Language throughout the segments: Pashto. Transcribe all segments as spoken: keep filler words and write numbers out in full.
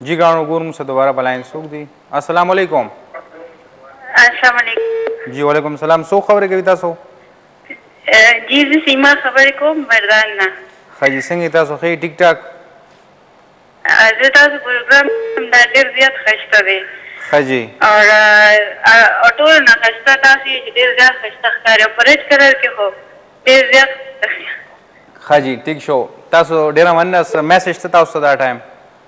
जी गाँव गुरु से दोबारा बलाइन सूख दी। अस्सलाम वालेकुम। अस्सलाम वालेकुम। जी वालेकुम सलाम। सो खबर कविता सो जी जी सीमा खबर को मर्दान ना खाजी संग तासो खई टिक टाक आज तासो प्रोग्राम दा देर जियात खस्ता दे खाजी और ऑटो ना खस्ता तासी देर जा खस्ता करे ऑपरेट कर के हो देर जियात खाजी टिक शो तासो डेरा मनस मैसेज ता तासो दा टाइम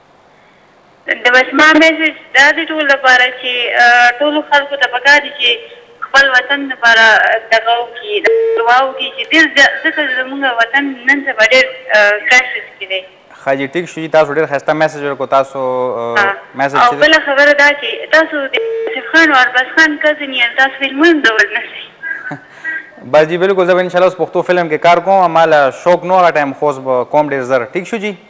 د بس ما میسج دا د ټول لپاره چې ټول خلکو ته پکار دي چې خپل وطن لپاره دغه وکړي دعا وکړي چې ډېر ځکه زموږ وطن نن سبا ډېر کرایسس کې دی. خاجي ټیک شو تاسو ډېر ښایسته میسج ورکو تاسو میسج او بله خبره دا چې تاسو د آصف خان او ارباز خان کزن یې تاسو فلمونه ډول نه شئ. بس جی بالکل زه به انشاءالله اوس پښتو فلم کې کار کوم ماله شوق نو هغه ټایم خو اوس به کوم ډېر زر ټیک شو جی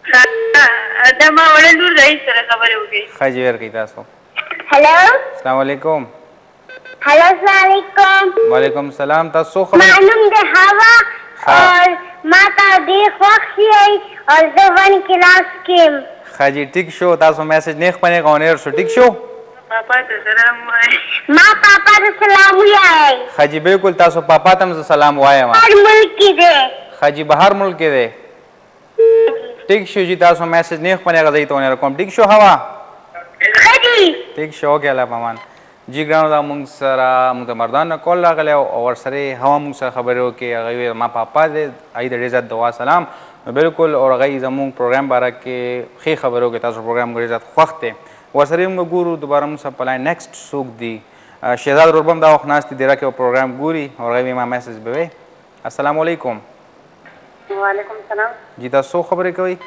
دا ما وړه لور رئیس سره خبرې وکړې. خاجي ورکړئ تاسو. هلو السلام علیکم. هلو السلام علیکم. وعلیکم السلام. تاسو خبر ما نوم د هوا اور ما ته ډېر خوښ یې او زه ون کلاس کې یم. خاجي ټیک شو تاسو میسج نیخ پنې غونیر شو ټیک شو. پاپا ته سلام وایي. ما پاپا ته سلام وایي. خاجي بالکل تاسو پاپا ته سلام وایم. هر ملک کې دی. خاجي بهر ملک کې دی. ٹھیک شو جی تاسو میسج نیخ پنے غزائی تو نے رقم ٹھیک شو ہوا خدی ٹھیک شو اوکے اللہ پامان جی ګرانو دا مونږ سره مونږ مردان کول راغلی او ورسره هوا مونږ سره خبرې وکړې هغه ما پاپا دی هغې د ډېر زیات دعا سلام نو بالکل او هغې زمونږ پروګرام باره کې ښې خبرې وکړې تاسو پروګرام ډېر زیات خوښ دی ورسره یې موږ ګورو دوباره مونږ سره په لاین نیکسټ څوک دي شهزاد ورور به هم دا وخت ناست دي ډېره کې پروګرام ګوري او هغې ما میسج به وی السلام علیکم. وعلیکم السلام. جی تاسو خبرې کوئ؟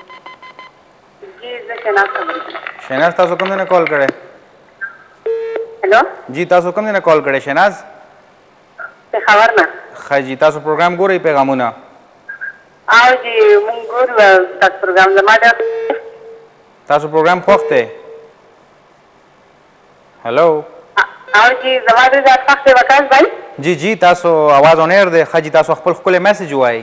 جی زه شهناز خبرې کوم. شهناز تاسو کوم ځای نه کال کړی؟ هلو جی تاسو کوم ځای نه کال کړی شهناز؟ پېښور نه. ښه جی تاسو پروګرام ګورئ پیغامونه؟ او جی مونږ ګورو تاسو پروګرام زما ډېر تاسو پروګرام خوښ دی؟ هلو او جی زما ډېر زیات خوښ دی وکاس بھائی. جی جی تاسو आवाज اونیر دی ښه جی تاسو خپل ښکلی میسج ووایئ.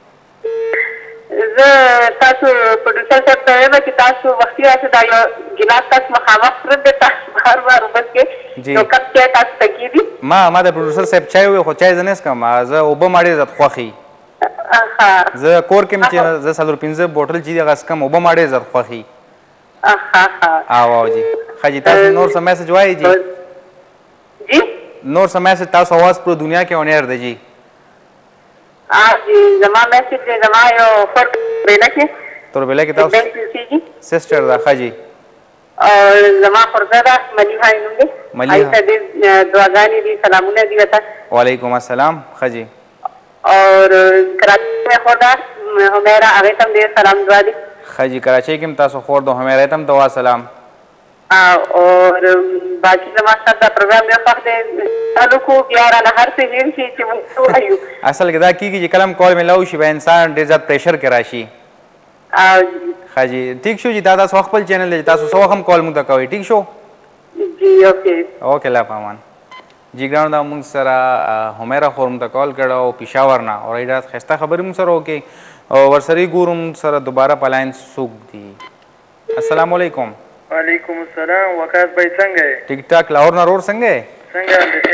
زه تاسو پروډوسر صاحب ته وایم چې تاسو وختي راشئ دا یو ګیلاس تاسو مخامخ پروت دی تاسو بار بار اوبه څښئ نو کپ چای تاسو ته کېږي. ما ما د پروډوسر صاحب چای وویل خو چای زه نه څښم زه اوبه ما ډېر زیات خوښ وي. زه کور کې م چې زه څلور پنځه بوټل چې دي هغه څښم اوبه ما ډېر زیات خوښ وي. او او جی ښه جی تاسو نور څه میسج وایئ جی؟ جی نور څه میسج تاسو اواز پورې دنیا کې اونیر دی جی. جی زما میسج دی زما یو خور توربېله کې توربېله کې تاسو سسټر ده ښه جی او زما خورزه ده ملیحه یې نوم دی هغې ته ډېر دعاګانې دي سلامونه دي ورته. وعلیکم السلام ښه جی اور کراچۍ مې خور ده حمیره هغې ته هم ډېر سلام دعا دي. ښه جی کراچۍ کې هم تاسو خور ده حمیرې ته هم دعا سلام. اور باقي زما سره دا پروګرام ډېر خوښ دی چالو کو بیا رانه هر څه هېر شي چې موږ څه وایو. اصل کې دا کېږي چې کله هم کال میلاو شي به انسان ډېر زیات پریشر کې راشي. ښه جی ټیک شو جی دا تاسو خپل چینل دی تاسو څه وخت هم کال موږ ته کوئ ټیک شو. جی اوکې اوکې الله پامان. جی ګرانو دا موږ سره حمیره خور موږ ته کال کړی او پېښور نه او ډېره ښایسته خبرې موږ سره وکړې او ورسره یې ګورو موږ سره دوباره په لاین څوک دي. السلام علیکم. وعلیکم السلام وقاص بھائی څنګه یې؟ ټیک ټاک لاهور نه رور څنګه یې؟ څنګه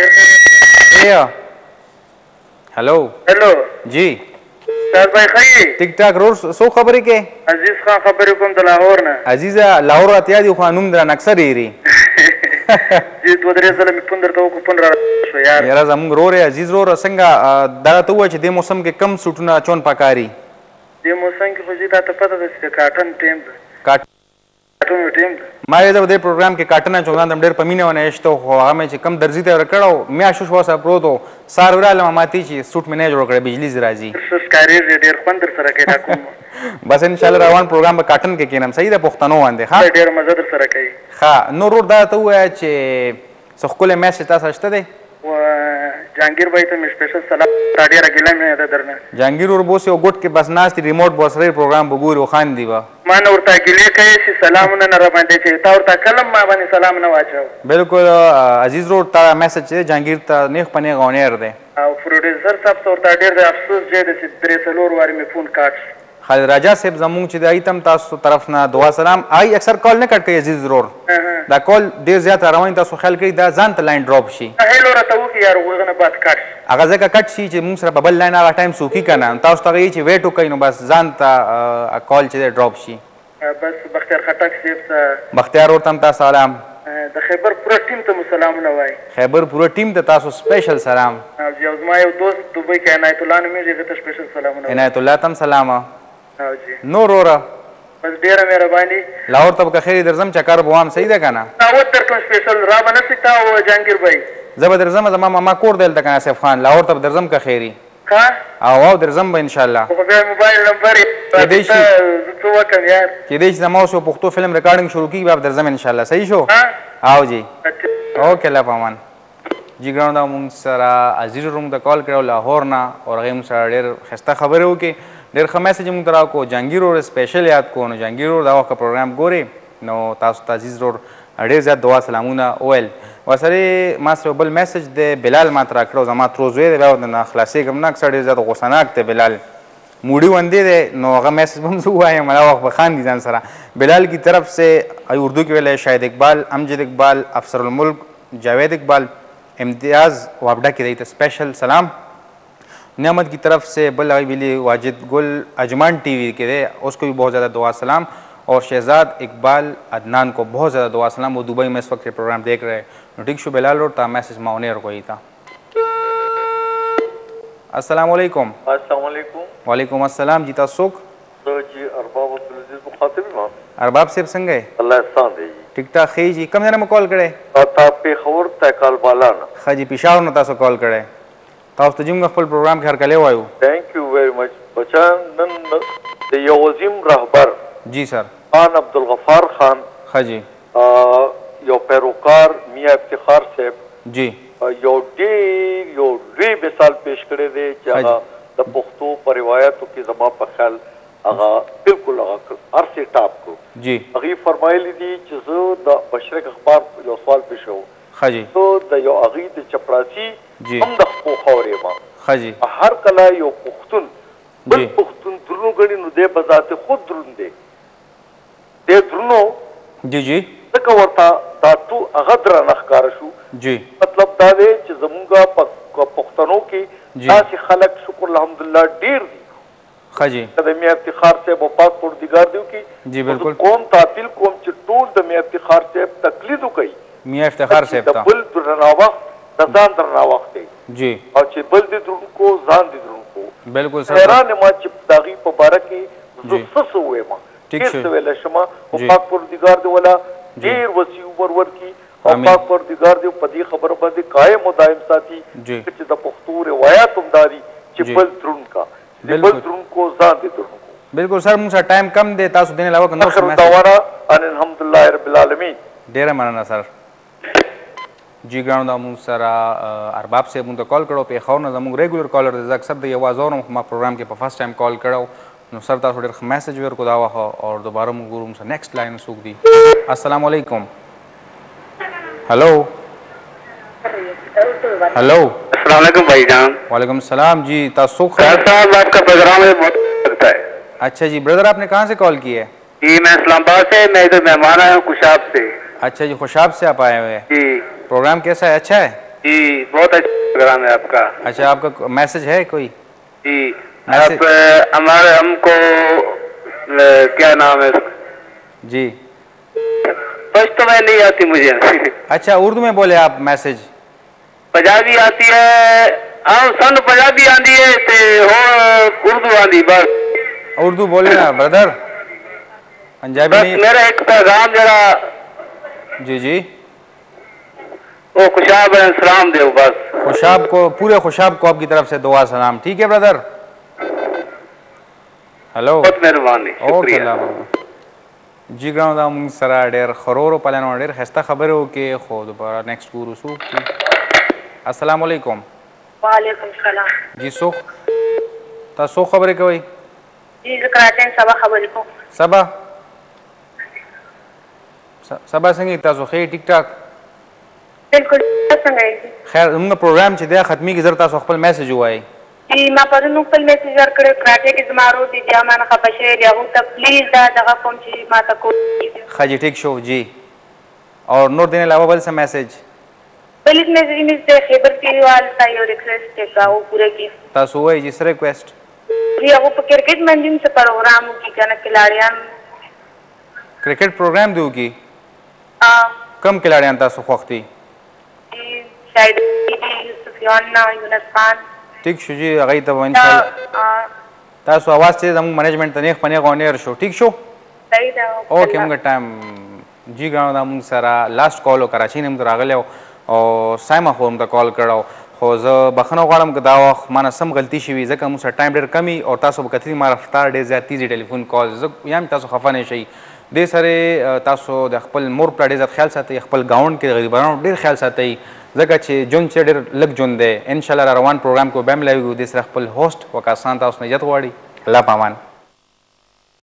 هلو هلو جی استاد بھائی ښه یې؟ ټیک ټاک رور څو خبرې کې؟ عزیز خان خبرې کوم د لاهور نه. عزیزه لاهور راته یاد خو نوم درانه اکثر یېري چې دوه درې ځله مې پون درته وکړو پون را شو یار. یاره زموږ رور یې عزیز رور څنګه دغه ته ووایه چې دې موسم کې کم سوټونه چون پکاري؟ دې موسم کې خو چې تا ته پته ده چې د کاټن ټیم ده کاټن ټیم ده. ما یې د دې پروګرام کې کاټنه چوندان ډېر په مینه ونه ایشته خو هغه مې چې کم درځي ته ورکړی و میاشت شوه سره پروت و سهار ورغلم ماتې چې سوټ مې نه جوړ کړی بجلي زه راځي ښکارېږي ډېر خوند در سره کوي دا کوم بس انشاءالله روان پروګرام به کاټن کې کینم صحیح ده پښتنو باندې ښه ډېر مزه در سره کوي. ښه نور ورور دا ته ووایه چې څه ښکلی میسج تاسو شته دی؟ جهانګیر بھائی ته مې سپیشل سلام تا ډېره ګیله مې ده درنه. جهانګیر ورور به اوس یو ګوټ کې بس ناست دي ریموټ به ورسره پروګرام به ګوري او خاندي به ما نه ورته ګیلې کوي چې سلامونه نه راباندې چې تا ورته کله ما باندې سلام نه واچو. بالکل عزیز رور تا میسج چې جهانګیر ته نیغ په نیغ اونیر دی او پروډیوسر صاحب ته ورته ډېر د افسوس دی چې درې څلور وارې مې فون کاټ خالد راجا صاحب زمونږ چې د ایتم تاسو طرف نه دعا سلام آی اکثر کال نه کټ کوي عزیز ضرور دا کال ډیر زیات روان تاسو خیال کړئ دا ځان ته لاین ډراپ شي هلو راته وکړي یار هغه نه بعد کټ هغه ځکه کټ شي چې موږ سره په بل لاین هغه ټایم سوکي که نه تاسو ته هغه چې ویټ وکړئ نو بس ځان ته کال چې دی ډراپ شي بس بختیار خټک صاحب ته بختیار ورته هم تاسو سلام د خیبر پوره ټیم ته مو سلامونه وایي خیبر پوره ټیم ته تاسو سپیشل سلام او جی او زما یو دوست دوبۍ کې عنایت الله نومېږي هغه ته سپیشل سلامونه عنایت الله ته هم سلام او جی نور وروره بس ډېره مهرباني لاهور ته به که خیر درځم چکر به وام صحیح ده که نه دعوت درکړم سپیشل را به نه سي تا او جهانګیر بھائی زه به درځم زما ماما کور دی هلته که ناصف خان لاهور ته به درځم که خیري ښه او او درځم به انشاءالله خو بیا موبایل نمبر یې کیدای شي زه څه وکړم یار کیدای شي زما اوس یو پښتو فلم ریکارډینګ شروع کېږي بیا به درځم انشاءالله صحیح شو او جی اوکې الله پامان جی ګرانو دا مونږ سره عزیز روم ته کال کړی لاهور نه او هغې مونږ سره ډېر ښایسته خبرې وکړې ډېر ښه میسج مونږ ته راکړو جهانګیر ورور سپیشل یاد کړو نو جهانګیر ورور دا وخت پروګرام ګورې نو تاسو ته عزیز ورور ډېر زیات دعا سلامونه وویل ورسره ما سره بل میسج دی بلال ما ته راکړی زما ترو زوی دی بیا ورته نه خلاصېږم نه اکثر ډېر زیات غوسهناک دی بلال موډی وندی دی نو هغه میسج به هم زه ووایم هغه وخت به خاندي ځان سره بلال کی طرف سے اردو کې ویلی شاهد اقبال امجد اقبال افسر الملک جاوید اقبال امتیاز وابڈا کی دیتا اسپیشل سلام نعمت کی طرف سے بل ویلی واجد گل اجمان ٹی وی کے دے اس کو بھی بہت زیادہ دعا سلام اور شہزاد اقبال عدنان کو بہت زیادہ دعا سلام وہ دبئی میں اس وقت پروگرام دیکھ رہے ہیں ٹھیک شو بلال اور تا میسج ماؤنیر کو ہی تھا السلام علیکم السلام علیکم وعلیکم السلام جی تاسوک جی ارباب عبدالعزیز مخاطب امام ارباب صاحب څنګه یې الله احسان دی ټیک ټاک ښه جی کوم ځای نه مو کال کړی تا پېښور ته کال بالا نه ښه جی پېښور نه تاسو کال کړی تاسو ته چې موږ خپل پروګرام کې هرکلی وایو تھینک یو ویری مچ بچان نن د یو عظیم رهبر جی سر خان عبدالغفار خان ښه جی یو پیروکار میاں افتخار صاحب جی یو ډېر یو لوی مثال پیش کړی دی چې هغه د پښتو په روایتو کې زما په خیال هغه بالکل هغه هر څه ټاپ کړو جی هغې فرمایلی دي چې زه د مشرق اخبار یو سوال پیښوم ښه جی زه د یو هغې د چپړاسي جی هم د خپو خاورې یم ښه جی هر کله یو پښتون بل پښتون درونو ګڼي نو دی په ذات خود درون دی دی درونو جی جی ځکه ورته دا تو هغه درانه ښکاره شو جی مطلب دا دی چې زمونږ په پښتنو کې داسې خلک شکر الحمدلله ډېر دي ښه جی د میاں افتخار صاحب او پاک پروردګار دی وکړي جی بالکل قوم تعطیل کوم چې ټول د میاں افتخار صاحب تقلید وکړي میاں افتخار صاحب ته د بل درنه وخت د ځان درنه وخت دی جی او چې بل دې درونکو ځان دې درونکو بالکل سر حیران یم چې د هغې په باره کې زه څه څه ووایم ډېر څه ویلی شم او پاک پروردګار دې والا ډېر وسیع عمر ورکړي او پاک پروردګار دې په دې خبره باندې قایم او دایم ساتي چې د پښتو روایات هم دا دي چې بل درونکا د بل درونکو ځان دې درونکو بالکل سر موږ سره ټایم کم دی تاسو دې نه علاوه نور آخر دعوانا ان الحمدلله رب العالمین ډېره مننه سر جی ګرانو دا موږ سره ارباب صاحب موږ ته کال کړو پېښور نه زموږ ریګولر کالر دی زه اکثر د یو اواز اورم خو ما پروګرام کې په فرسټ ټایم کال کړو نو سر تاسو ډېر ښه میسج ورکړو دا وخت او دوباره موږ ګورو موږ سره نیکسټ لاین څوک دي السلام علیکم हेलो हेलो अस्सलाम वालेकुम भाईजान। वालेकुम सलाम जी तासुख साहब आपका प्रोग्राम है बहुत लगता है। अच्छा जी ब्रदर आपने कहाँ से कॉल की है? जी मैं इस्लामाबाद से, मैं इधर मेहमान आया हूँ खुशाब से। अच्छा जी खुशाब से आप आए हुए हैं जी। प्रोग्राम कैसा है? अच्छा है जी बहुत अच्छा प्रोग्राम है आपका। अच्छा आपका मैसेज है कोई? जी आप हमारे हमको क्या नाम है जी फर्स्ट तो मैं नहीं आती मुझे। अच्छा उर्दू में बोले आप मैसेज? पंजाबी आती है हाँ सन पंजाबी आती है ते हो उर्दू आती बस। उर्दू बोले ना ब्रदर पंजाबी नहीं। मेरा एक पैगाम जरा जी जी वो खुशाब सलाम दे बस। खुशाब को पूरे खुशाब को आपकी तरफ से दुआ सलाम। ठीक है ब्रदर हेलो बहुत मेहरबानी शुक्रिया। जी ګرانو دا موږ سره ډېر خرورو پلانو ډېر ښایسته خبرې وکړې خو دوباره نیکسټ ګورو څوک دي. السلام علیکم. وعلیکم السلام. جی څوک تاسو خبرې کوئ؟ جی زه کراچۍ یم سبا خبرې کوم. سبا سبا څنګه تاسو ښه ټیک ټاک؟ بالکل څنګه یې؟ خیر زموږ پروګرام چې دی ختمېږي زر تاسو خپل میسج ووایئ. چې ما پرون خپل میسج ورکړی کراچۍ کې زما ورور دی بیا مانه خفه شوی دی هغوی ته پلیز دا دغه کوم چې ما ته کول ښه جي ټیک شو جی اور نور دین علاوه بل څه میسج بل ایک میسج مس دی خیبر کلیوال ته یو ریکویسټ دی هغه پوره کړي تاسو وایي چې څه ریکویسټ جی هغه په کرکټ باندې هم څه پروګرام وکړي که نه کلاړیان کرکټ پروګرام دی وکړي آه، کم کلاړیان تاسو خوښ دي جی شاید سفیان یونس خان ټیک شو جی هغوی ته به انشاءالله آه، تاسو اواز چې زموږ منیجمنټ ته نیغ په نیغ اونیر شو ټیک شو صحیح ده اوکې موږ ټایم جی ګرانو دا موږ سره لاست کال و کراچۍ نه موږ راغلی او سایمه خو موږ ته کال کړی خو زه بخښنه غواړم که دا وخت ما نه سم غلطي شوي ځکه موږ سره ټایم ډېر کم وي او تاسو به کتلي ما رفتار ډېر زیات تیزي ټلیفون کال زه یم تاسو خفه نه شئ دې سره تاسو د خپل مور پلار ډېر زیات خیال ساتئ خپل ګاونډ کې د غریبانو ډېر خیال ساتئ ځکه چې ژوند چې ډېر لږ ژوند دی انشاءالله را روان پروګرام کې به هم لایو دې سره خپل هوسټ وکاسان تاسو نه عزت غواړي الله پامان